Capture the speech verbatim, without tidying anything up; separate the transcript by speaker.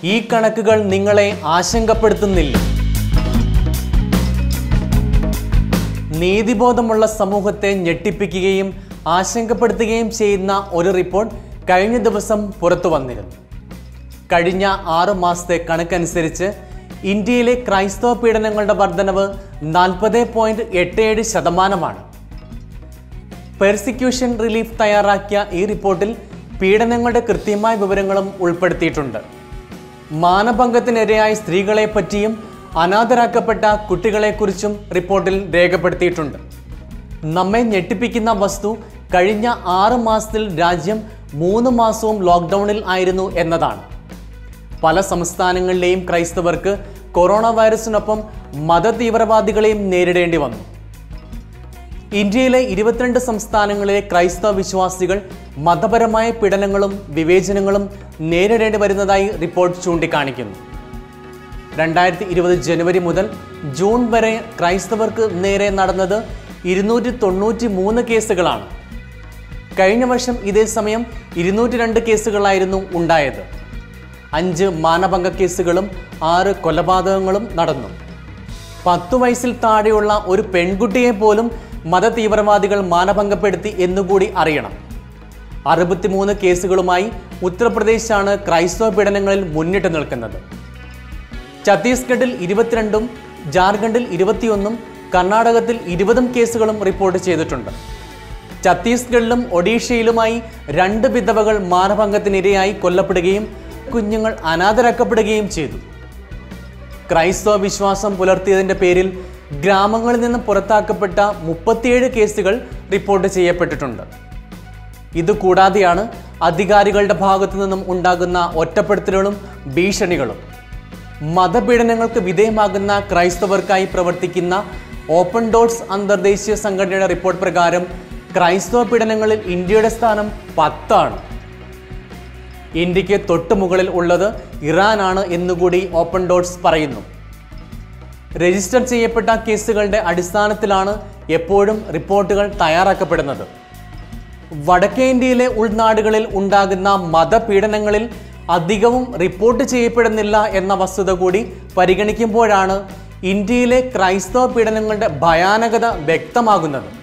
Speaker 1: ഈ കണക്കുകൾ നിങ്ങളെ ആശങ്കപ്പെടുത്തുന്നില്ല? നീതിബോധമുള്ള സമൂഹത്തെ ഞെട്ടിപ്പിക്കുകയും ആശങ്കപ്പെടുത്തുകയും ചെയ്യുന്ന ഒരു റിപ്പോർട്ട് കഴിഞ്ഞ ദിവസം പുറത്തു വന്നിരുന്നു. കഴിഞ്ഞ ആറു മാസത്തെ കണക്കനുസരിച്ച് ഇന്ത്യയിലെ ക്രൈസ്തവ പീഡനങ്ങളുടെ വർധനവ് നാൽപ്പത് പോയിന്റ് എട്ട് ഏഴ് ശതമാനമാണ്. പെർസിക്യൂഷൻ റിലീഫ് തയ്യാറാക്കിയ ഈ റിപ്പോർട്ടിൽ പീഡനങ്ങളുടെ കൃത്യമായ വിവരങ്ങളും ഉൾപ്പെടുത്തിയിട്ടുണ്ട്. മാനഭംഗത്തിനിരയായ സ്ത്രീകളെ പറ്റിയും അനാഥരാക്കപ്പെട്ട കുട്ടികളെക്കുറിച്ചും റിപ്പോർട്ടിൽ രേഖപ്പെടുത്തിയിട്ടുണ്ട്. നമ്മെ ഞെട്ടിപ്പിക്കുന്ന വസ്തു കഴിഞ്ഞ ആറ് മാസത്തിൽ രാജ്യം മൂന്ന് മാസവും ലോക്ക്ഡൗണിൽ ആയിരുന്നു എന്നതാണ്. പല സംസ്ഥാനങ്ങളിലെയും ക്രൈസ്തവർക്ക് കൊറോണ വൈറസിനൊപ്പം മതതീവ്രവാദികളെയും നേരിടേണ്ടി വന്നു. ഇന്ത്യയിലെ ഇരുപത്തിരണ്ട് സംസ്ഥാനങ്ങളിലെ ക്രൈസ്തവ വിശ്വാസികൾ മതപരമായ പീഡനങ്ങളും വിവേചനങ്ങളും നേരിടേണ്ടി വരുന്നതായി റിപ്പോർട്ട് ചൂണ്ടിക്കാണിക്കുന്നു. രണ്ടായിരത്തി ഇരുപത് ജനുവരി മുതൽ ജൂൺ വരെ ക്രൈസ്തവർക്ക് നേരെ നടന്നത് ഇരുന്നൂറ്റി തൊണ്ണൂറ്റി മൂന്ന് കേസുകളാണ്. കഴിഞ്ഞ വർഷം ഇതേ സമയം ഇരുന്നൂറ്റി രണ്ട് കേസുകളായിരുന്നു ഉണ്ടായത്. അഞ്ച് മാനഭംഗ കേസുകളും ആറ് കൊലപാതകങ്ങളും നടന്നു. പത്തു വയസ്സിൽ താഴെയുള്ള ഒരു പെൺകുട്ടിയെ പോലും മതതീവ്രവാദികൾ മാനഭംഗപ്പെടുത്തി എന്നുകൂടി അറിയണം. അറുപത്തിമൂന്ന് കേസുകളുമായി ഉത്തർപ്രദേശാണ് ക്രൈസ്തവ പീഡനങ്ങളിൽ മുന്നിട്ട് നിൽക്കുന്നത്. ഛത്തീസ്ഗഡിൽ ഇരുപത്തിരണ്ടും ജാർഖണ്ഡിൽ ഇരുപത്തിയൊന്നും കർണാടകത്തിൽ ഇരുപതും കേസുകളും റിപ്പോർട്ട് ചെയ്തിട്ടുണ്ട്. ഛത്തീസ്ഗഡിലും ഒഡീഷയിലുമായി രണ്ട് വിധവകൾ മാനഭംഗത്തിനിരയായി കൊല്ലപ്പെടുകയും കുഞ്ഞുങ്ങൾ അനാഥരാക്കപ്പെടുകയും ചെയ്തു. ക്രൈസ്തവ വിശ്വാസം പുലർത്തിയതിൻ്റെ പേരിൽ ഗ്രാമങ്ങളിൽ നിന്ന് പുറത്താക്കപ്പെട്ട മുപ്പത്തിയേഴ് കേസുകൾ റിപ്പോർട്ട് ചെയ്യപ്പെട്ടിട്ടുണ്ട്. ഇതുകൂടാതെയാണ് അധികാരികളുടെ ഭാഗത്തു നിന്നും ഉണ്ടാകുന്ന ഒറ്റപ്പെടുത്തലുകളും ഭീഷണികളും. മതപീഡനങ്ങൾക്ക് വിധേയമാകുന്ന ക്രൈസ്തവർക്കായി പ്രവർത്തിക്കുന്ന ഓപ്പൺ ഡോർസ് അന്തർദേശീയ സംഘടനയുടെ റിപ്പോർട്ട് പ്രകാരം ക്രൈസ്തവ പീഡനങ്ങളിൽ ഇന്ത്യയുടെ സ്ഥാനം പത്താണ്. ഇന്ത്യക്ക് തൊട്ടു മുകളിൽ ഉള്ളത് ഇറാനാണ് എന്നുകൂടി ഓപ്പൺ ഡോർസ് പറയുന്നു. രജിസ്റ്റർ ചെയ്യപ്പെട്ട കേസുകളുടെ അടിസ്ഥാനത്തിലാണ് എപ്പോഴും റിപ്പോർട്ടുകൾ തയ്യാറാക്കപ്പെടുന്നത്. വടക്കേ ഇന്ത്യയിലെ ഉൾനാടുകളിൽ ഉണ്ടാകുന്ന മതപീഡനങ്ങളിൽ അധികവും റിപ്പോർട്ട് ചെയ്യപ്പെടുന്നില്ല എന്ന വസ്തുത കൂടി പരിഗണിക്കുമ്പോഴാണ് ഇന്ത്യയിലെ ക്രൈസ്തവ പീഡനങ്ങളുടെ ഭയാനകത വ്യക്തമാകുന്നത്.